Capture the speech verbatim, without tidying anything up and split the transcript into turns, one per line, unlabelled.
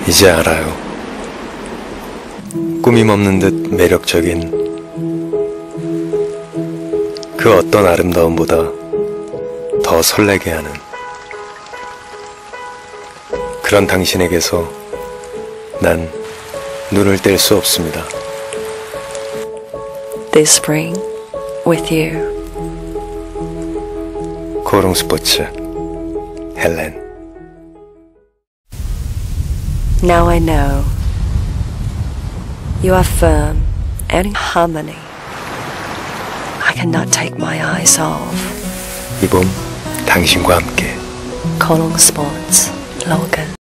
이제 알아요. 꾸밈 없는 듯 매력적인 그 어떤 아름다움보다 더 설레게 하는 그런 당신에게서 난 눈을 뗄 수 없습니다.
This spring, with you.
코롱 스포츠 헬렌.
Now I know you are firm and in harmony. I cannot take my eyes off.
이 봄 당신과 함께.
Kolong Sports, Logan.